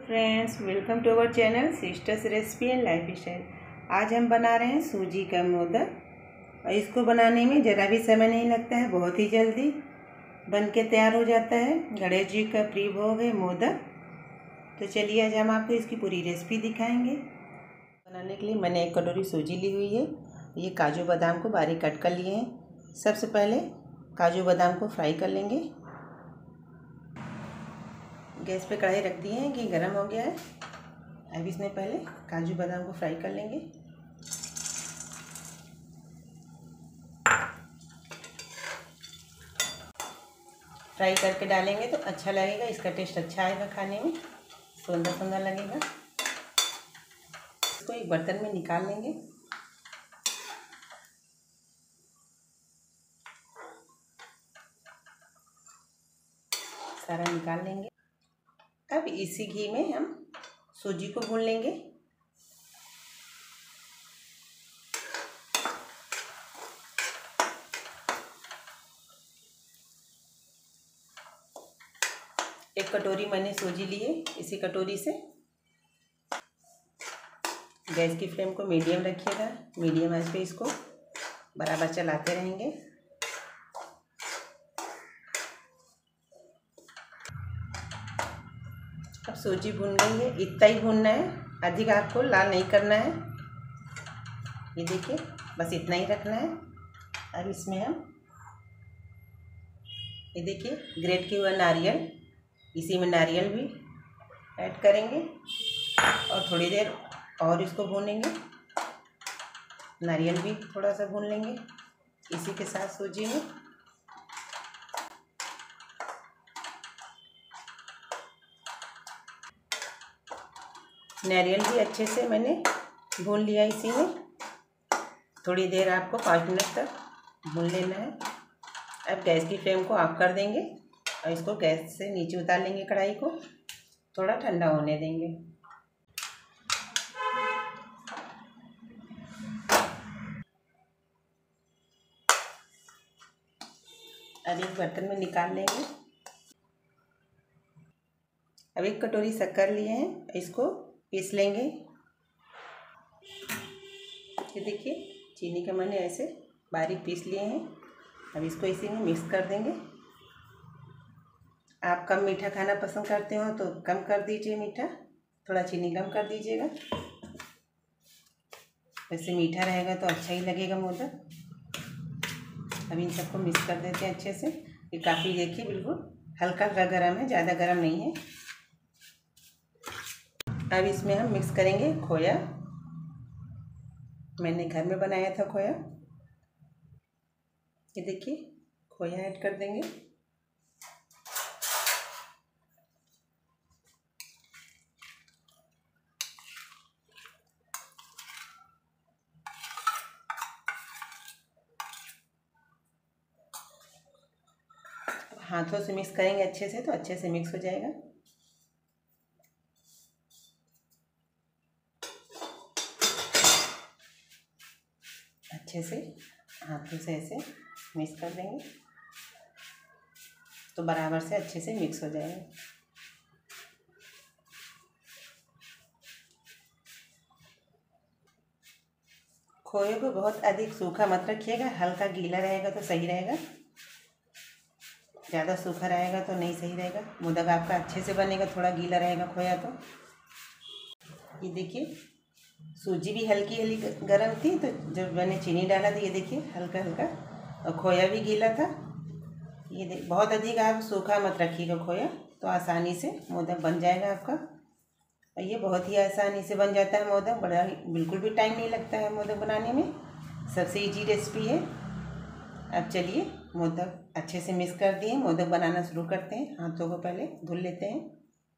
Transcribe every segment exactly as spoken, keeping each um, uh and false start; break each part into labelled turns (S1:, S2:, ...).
S1: Friends, welcome to our channel sisters recipe and lifestyle. आज हम बना रहे हैं सूजी का मोदक और इसको बनाने में ज़रा भी समय नहीं लगता है, बहुत ही जल्दी बन के तैयार हो जाता है। गणेश जी का प्रिय भोग है मोदक। तो चलिए आज हम आपको इसकी पूरी रेसिपी दिखाएंगे। बनाने के लिए मैंने एक कटोरी सूजी ली हुई है। ये काजू बादाम को बारीक कट कर लिए हैं। सबसे पहले काजू बादाम को फ्राई कर लेंगे। गैस पे कढ़ाई रख दिए हैं, घी गरम हो गया है। अब इसमें पहले काजू बादाम को फ्राई कर लेंगे। फ्राई करके डालेंगे तो अच्छा लगेगा, इसका टेस्ट अच्छा आएगा, खाने में सुंदर सुंदर लगेगा। इसको एक बर्तन में निकाल लेंगे। सारा निकाल लेंगे। अब इसी घी में हम सूजी को भून लेंगे। एक कटोरी मैंने सूजी ली है। इसी कटोरी से गैस की फ्लेम को मीडियम रखिएगा। मीडियम आंच पे इसको बराबर चलाते रहेंगे। अब सूजी भून गई है, इतना ही भूनना है, अधिक आपको लाल नहीं करना है। ये देखिए, बस इतना ही रखना है। अब इसमें हम ये देखिए ग्रेट किया हुआ नारियल, इसी में नारियल भी ऐड करेंगे और थोड़ी देर और इसको भूनेंगे। नारियल भी थोड़ा सा भून लेंगे इसी के साथ सूजी में। नारियल भी अच्छे से मैंने भून लिया इसी में। थोड़ी देर आपको पाँच मिनट तक भून लेना है। अब गैस की फ्लेम को ऑफ कर देंगे और इसको गैस से नीचे उतार लेंगे। कढ़ाई को थोड़ा ठंडा होने देंगे। अब एक बर्तन में निकाल लेंगे। अब एक कटोरी शक्कर लिए हैं, इसको पीस लेंगे। ये देखिए चीनी का मैंने ऐसे बारीक पीस लिए हैं। अब इसको इसी में मिक्स कर देंगे। आप कम मीठा खाना पसंद करते हो तो कम कर दीजिए मीठा, थोड़ा चीनी कम कर दीजिएगा। वैसे मीठा रहेगा तो अच्छा ही लगेगा मोदक। अब इन सबको मिक्स कर देते हैं अच्छे से। ये काफ़ी देखिए बिल्कुल हल्का हल्का गर्म है, ज़्यादा गर्म नहीं है। अब इसमें हम मिक्स करेंगे खोया। मैंने घर में बनाया था खोया। ये देखिए खोया ऐड कर देंगे। हाथों से मिक्स करेंगे अच्छे से तो अच्छे से मिक्स हो जाएगा। अच्छे से हाथों से ऐसे मिक्स कर देंगे तो बराबर से अच्छे से मिक्स हो जाएगा। खोए को बहुत अधिक सूखा मत रखिएगा, हल्का गीला रहेगा तो सही रहेगा। ज़्यादा सूखा रहेगा तो नहीं सही रहेगा। मोदक आपका अच्छे से बनेगा, थोड़ा गीला रहेगा खोया तो। ये देखिए सूजी भी हल्की हल्की गर्म थी तो जब मैंने चीनी डाला था ये देखिए हल्का हल्का, और खोया भी गीला था। ये देख बहुत अधिक आप सूखा मत रखिएगा खोया, तो आसानी से मोदक बन जाएगा आपका। और ये बहुत ही आसानी से बन जाता है मोदक, बड़ा बिल्कुल भी टाइम नहीं लगता है मोदक बनाने में। सबसे इजी रेसिपी है। अब चलिए मोदक अच्छे से मिक्स कर दिए, मोदक बनाना शुरू करते हैं। हाथों को पहले धुल लेते हैं।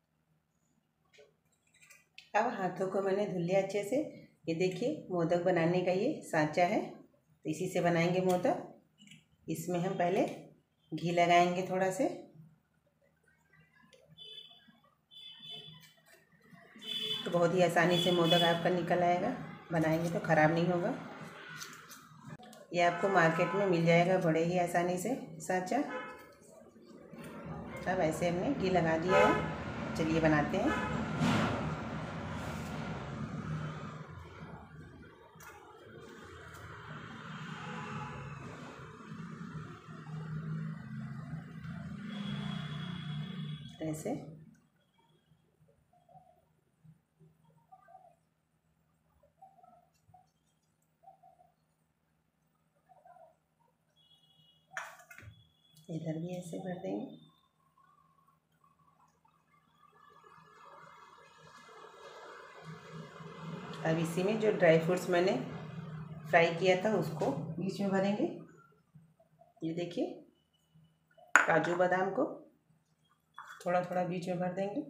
S1: अब हाथों को मैंने धुल लिया अच्छे से। ये देखिए मोदक बनाने का ये सांचा है, तो इसी से बनाएंगे मोदक। इसमें हम पहले घी लगाएंगे थोड़ा से। तो बहुत ही आसानी से मोदक आपका निकल आएगा, बनाएंगे तो ख़राब नहीं होगा। ये आपको मार्केट में मिल जाएगा बड़े ही आसानी से सांचा। अब ऐसे हमने घी लगा दिया है, चलिए बनाते हैं। ऐसे। इधर भी ऐसे भर देंगे। अब इसी में जो ड्राई फ्रूट्स मैंने फ्राई किया था उसको बीच में भरेंगे। ये देखिए, काजू बादाम को थोड़ा थोड़ा बीच में भर देंगे।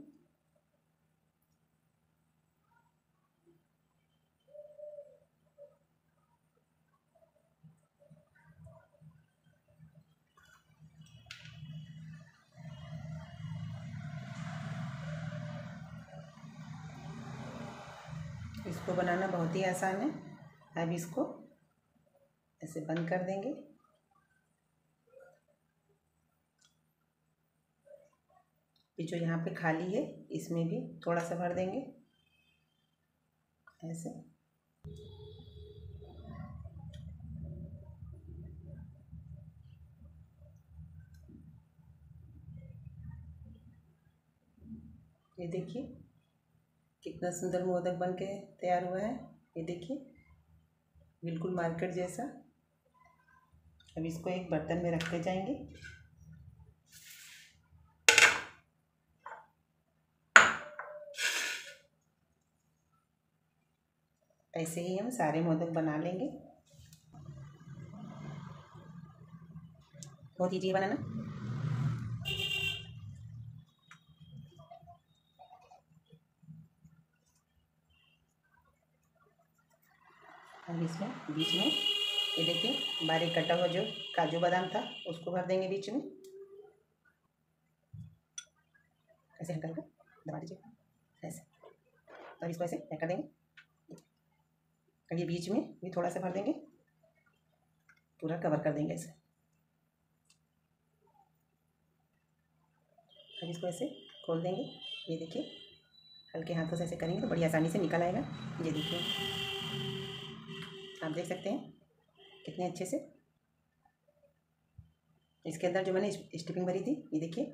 S1: इसको बनाना बहुत ही आसान है। अब इसको ऐसे बंद कर देंगे। ये जो यहाँ पे खाली है इसमें भी थोड़ा सा भर देंगे ऐसे। ये देखिए कितना सुंदर मोदक बन के तैयार हुआ है। ये देखिए बिल्कुल मार्केट जैसा। अब इसको एक बर्तन में रखते जाएंगे। ऐसे ही हम सारे मोदक बना लेंगे। बहुत ईजी है बनाना। अब इसमें बीच में ये देखिए बारीक कटा हुआ जो काजू बादाम था उसको भर देंगे बीच में। ऐसे हल्का हल्का दबा दीजिए ऐसे। और इसको ऐसे पैक कर देंगे। अब ये बीच में भी थोड़ा सा भर देंगे, पूरा कवर कर देंगे ऐसे। अब इसको ऐसे खोल देंगे। ये देखिए हल्के हाथों से ऐसे करेंगे तो बड़ी आसानी से निकल आएगा। ये देखिए आप देख सकते हैं कितने अच्छे से इसके अंदर जो मैंने स्टफिंग भरी थी। ये देखिए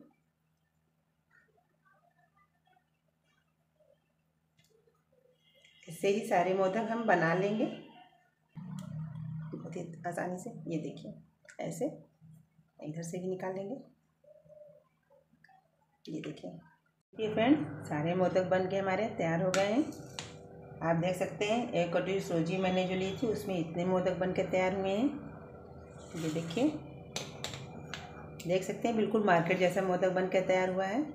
S1: इससे ही सारे मोदक हम बना लेंगे बहुत ही आसानी से। ये देखिए ऐसे इधर से भी निकाल लेंगे। ये देखिए ये फ्रेंड सारे मोदक बन के हमारे तैयार हो गए हैं। आप देख सकते हैं एक कटोरी सूजी मैंने जो ली थी उसमें इतने मोदक बन के तैयार हुए हैं। ये देखिए देख सकते हैं बिल्कुल मार्केट जैसा मोदक बन के तैयार हुआ है।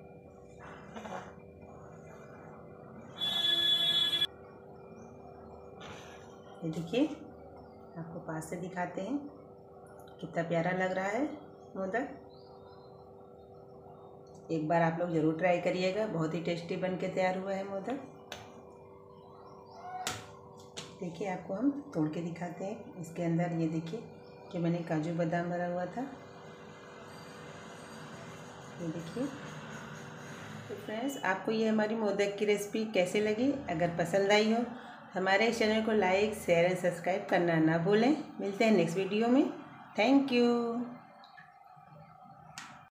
S1: ये देखिए आपको पास से दिखाते हैं कितना प्यारा लग रहा है मोदक। एक बार आप लोग ज़रूर ट्राई करिएगा, बहुत ही टेस्टी बन के तैयार हुआ है मोदक। देखिए आपको हम तोड़ के दिखाते हैं। इसके अंदर ये देखिए कि मैंने काजू बादाम भरा हुआ था। ये देखिए। तो फ्रेंड्स आपको ये हमारी मोदक की रेसिपी कैसे लगी? अगर पसंद आई हो हमारे इस चैनल को लाइक शेयर एंड सब्सक्राइब करना ना भूलें। मिलते हैं नेक्स्ट वीडियो में। Thank you.